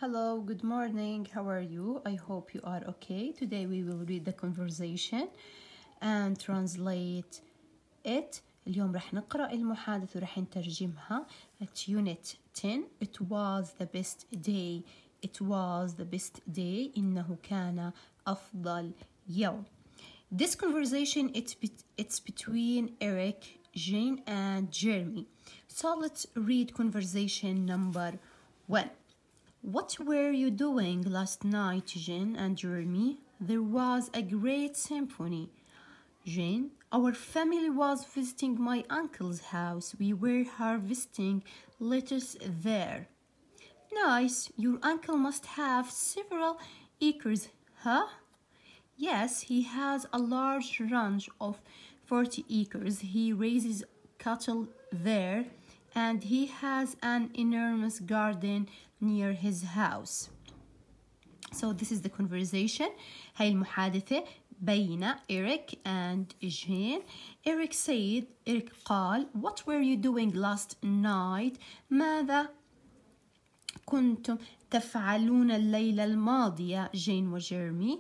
Hello, good morning. How are you? I hope you are okay. Today we will read the conversation and translate it. اليوم رح نقرأ المحادثة ورح نترجمها. At Unit 10. It was the best day. It was the best day. إنه كان أفضل يوم. This conversation it's between Eric, Jane and Jeremy. So let's read conversation number 1. What were you doing last night, Jane and Jeremy? There was a great symphony. Jane, our family was visiting my uncle's house. We were harvesting lettuce there. Nice. Your uncle must have several acres, huh? Yes, he has a large ranch of 40 acres. He raises cattle there, and he has an enormous garden near his house. So this is the conversation. هاي المحادثة بين Eric and Jane. Eric قال, what were you doing last night? ماذا كنتم تفعلون الليلة الماضية؟ جين وجيرمي.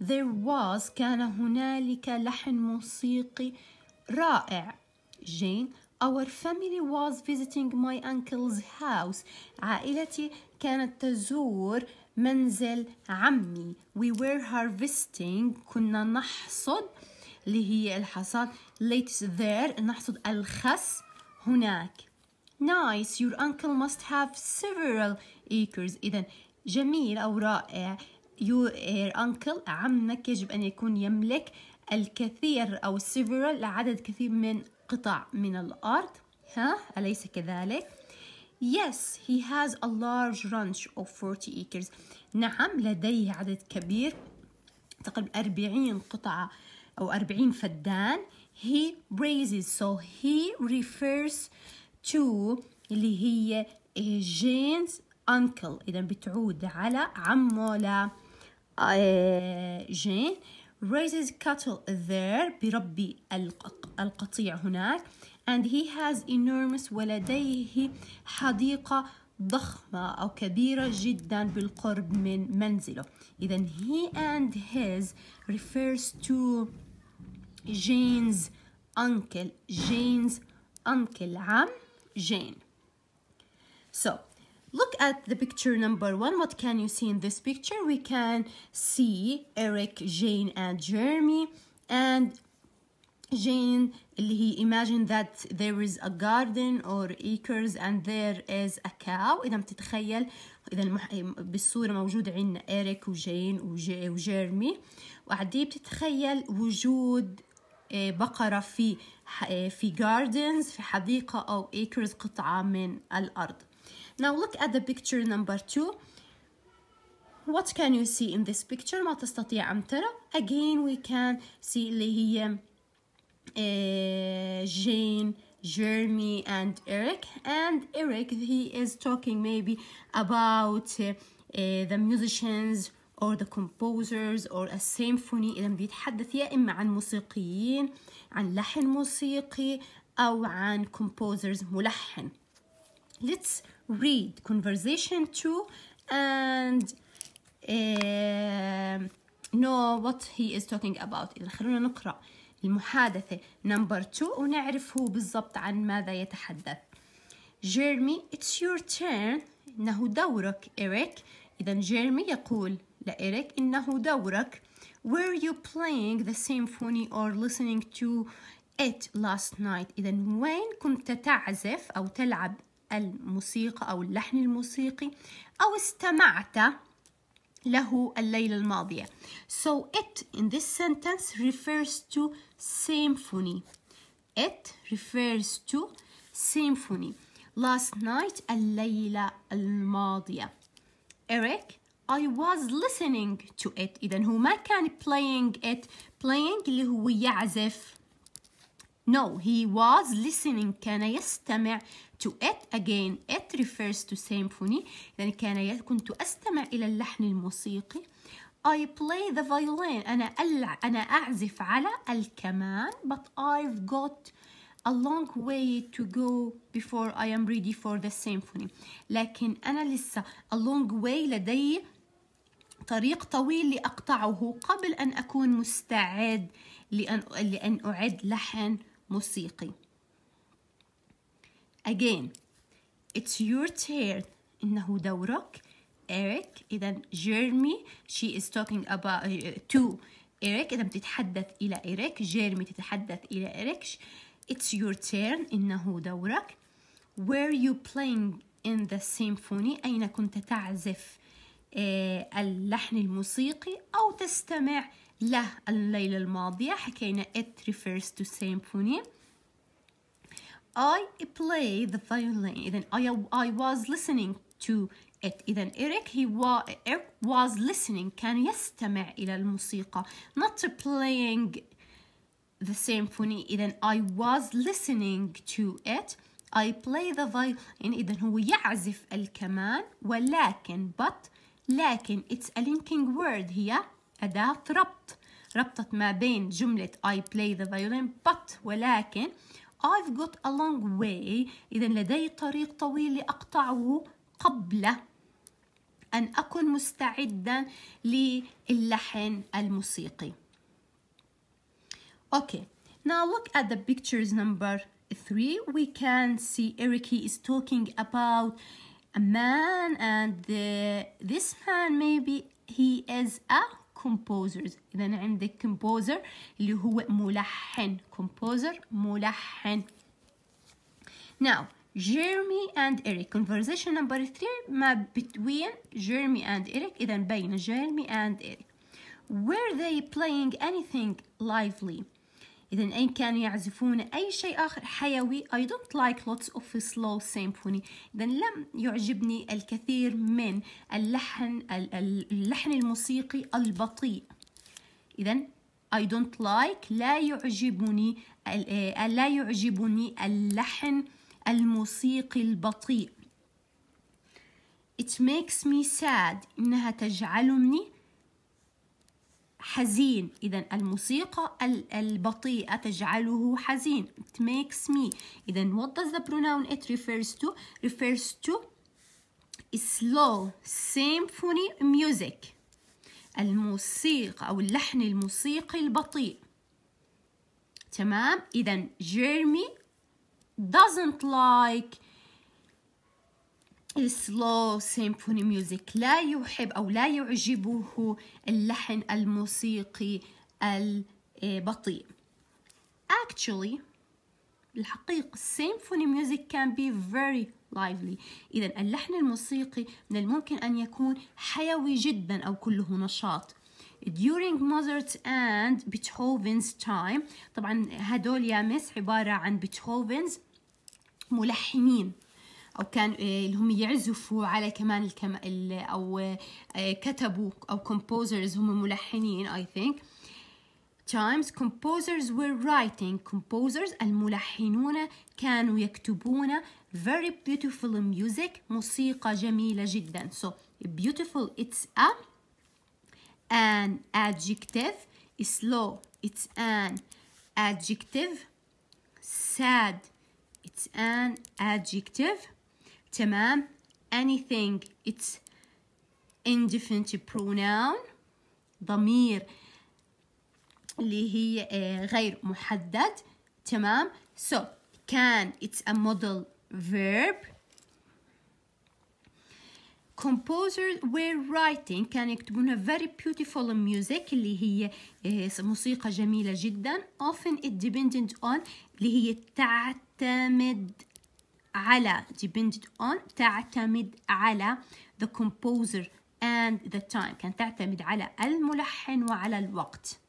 كان هنالك لحن موسيقي رائع. جين, our family was visiting my uncle's house. عائلتي كانت تزور منزل عمي. We were harvesting. كنا نحصد اللي هي الحصاد. Lettuce there. نحصد الخس هناك. Nice. Your uncle must have several acres. إذن جميل أو رائع. Your uncle عمك يجب أن يكون يملك الكثير أو several عدد كثير من قطع من الأرض. أليس كذلك؟ Yes, he has a large ranch of 40 acres. نعم, لديه عدد كبير تقريبا 40 قطعة أو 40 فدان. He raises, so he refers to اللي هي Jane's uncle. إذا بتعود على عمه جين. raises cattle there. بربي القطيع هناك. and he has enormous. ولديه حديقة ضخمة أو كبيرة جدا بالقرب من منزله. إذا he and his refers to Jane's uncle. Jane's uncle عم Jane. So look at the picture number 1. What can you see in this picture? We can see Eric, Jane and Jeremy. And Jane اللي هي imagine that there is a garden or acres and there is a cow. إذا بتتخيل إذا بالصورة موجود عندنا إريك وجين وجيرمي وقاعدين بتتخيل وجود بقرة في gardens في حديقة أو acres قطعة من الأرض. Now look at the picture number 2. What can you see in this picture? ما تستطيع أن ترى. Again we can see اللي هي Jane, Jeremy and Eric. And Eric, he is talking maybe about the musicians or the composers or a symphony. إذا بيتحدث يا إما عن موسيقيين, عن لحن موسيقي أو عن composers ملحن. Let's read conversation 2 and know what he is talking about. إذا خلونا نقرأ المحادثة number 2 ونعرف هو بالضبط عن ماذا يتحدث. Jeremy, it's your turn. إنه دورك إريك. إذا جيرمي يقول لإريك إنه دورك. Were you playing the symphony or listening to it last night? إذا وين كنت تعزف أو تلعب الموسيقى أو اللحن الموسيقي أو استمعت له الليلة الماضية. So it in this sentence refers to symphony. It refers to symphony. Last night الليلة الماضية. Eric, I was listening to it. إذن هو ما كان playing it. Playing اللي هو يعزف. No, he was listening. كان يستمع to it. Again, it refers to symphony. يعني كنت أستمع إلى اللحن الموسيقي. I play the violin. أنا أعزف على الكمان. But I've got a long way to go before I am ready for the symphony. لكن أنا لسه a long way، لدي طريق طويل لأقطعه قبل أن أكون مستعد لأن أعد لحن موسيقي. Again, it's your turn. إنه دورك. Eric. إذا Jeremy, she is talking about to Eric. إذا بتتحدث إلى Eric. Jeremy تتحدث إلى Eric. It's your turn. إنه دورك. Were you playing in the symphony؟ أين كنت تعزف اللحن الموسيقي أو تستمع له الليلة الماضية؟ حكينا it refers to symphony. I play the violin. إذن I was listening to it. إذن Eric was listening، كان يستمع إلى الموسيقى. Not playing the symphony. إذن I was listening to it. I play the violin. إذن هو يعزف الكمان، ولكن لكن it's a linking word، هي أداة ربطت ما بين جملة I play the violin ولكن I've got a long way. إذن لدي طريق طويل لأقطعه قبل أن أكون مستعدا للحن الموسيقي. Okay, now look at the pictures number 3. We can see Eric is talking about a man, and this man maybe he is a composer. إذا عندك composer اللي هو ملحن. composer ملحن. Now Jeremy and Eric. Conversation number 3 ما between Jeremy and Eric. إذا بين Jeremy and Eric. Were they playing anything lively؟ إذا أين كانوا يعزفون أي شيء آخر حيوي. I don't like lots of slow symphony. إذا لم يعجبني الكثير من اللحن الموسيقي البطيء. إذا I don't like لا يعجبني اللحن الموسيقي البطيء. It makes me sad. إنها تجعلني حزين. إذا الموسيقى البطيئة تجعله حزين. It makes me. إذا what does the pronoun it refers to? Refers to slow symphony music. الموسيقى أو اللحن الموسيقي البطيء. تمام. إذا Jeremy doesn't like slow symphony music. لا يحب أو لا يعجبه اللحن الموسيقي البطيء. Actually الحقيقة symphony music can be very lively. إذا اللحن الموسيقي من الممكن أن يكون حيوي جدا أو كله نشاط. During Mozart and Beethoven's time. طبعا هدول يا مس عبارة عن بيتهوفنز ملحنين، أو كان اللي هم يعزفوا على كمان أو كتبوا أو composers هم ملحنين. I think times composers were writing. composers الملحنون كانوا يكتبون very beautiful music. موسيقى جميلة جدا. So beautiful it's an adjective. slow it's an adjective. sad it's an adjective. تمام. anything it's indefinite pronoun. ضمير اللي هي غير محدد. تمام. so can it's a modal verb. composers were writing كانوا يكتبون very beautiful music اللي هي موسيقى جميلة جدا. often it depended on اللي هي تعتمد على تعتمد على the composer and the time. كان تعتمد على الملحن وعلى الوقت.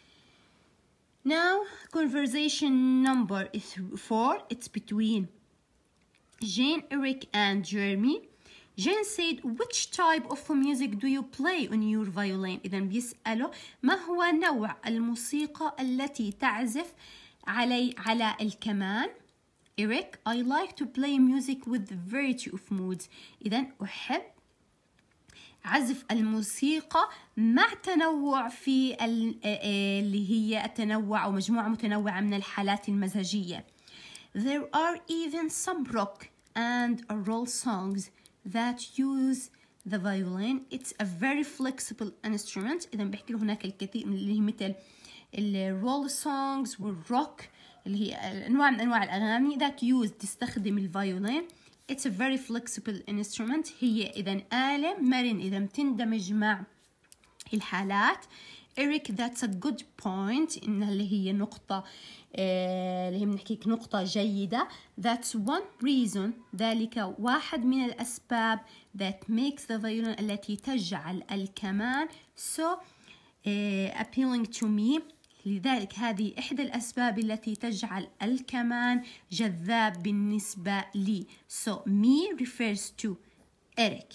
Now conversation number 4. It's between Jane, Eric and Jeremy. Jane said, which type of music do you play on your violin؟ إذا بيسأله ما هو نوع الموسيقى التي تعزف على الكمان. Eric, I like to play music with variety of moods. إذا أحب عزف الموسيقى مع تنوع في اللي هي التنوع أو مجموعة متنوعة من الحالات المزاجية. There are even some rock and roll songs that use the violin. It's a very flexible instrument. إذا بحكي له هناك الكثير من اللي هي مثل الرول songs والروك اللي هي أنواع من أنواع الأغاني that use تستخدم الفيولين. It's a very flexible instrument. هي إذا آلة مرن إذا بتندمج مع الحالات. Eric, that's a good point. إنها اللي هي نقطة اللي هي بنحكيك نقطة جيدة. That's one reason. ذلك واحد من الأسباب that makes the violin التي تجعل الكمان so appealing to me. لذلك هذه إحدى الأسباب التي تجعل الكمان جذاب بالنسبة لي. So me refers to Eric.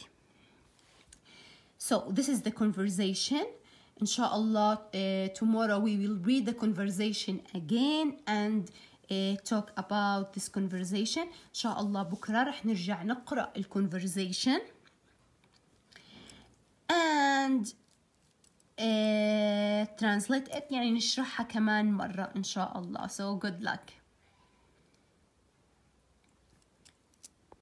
So this is the conversation. Inshallah, tomorrow we will read the conversation again and talk about this conversation. Inshallah بكرة رح نرجع نقرأ conversation and translate it يعني نشرحها كمان مرة إن شاء الله. So good luck.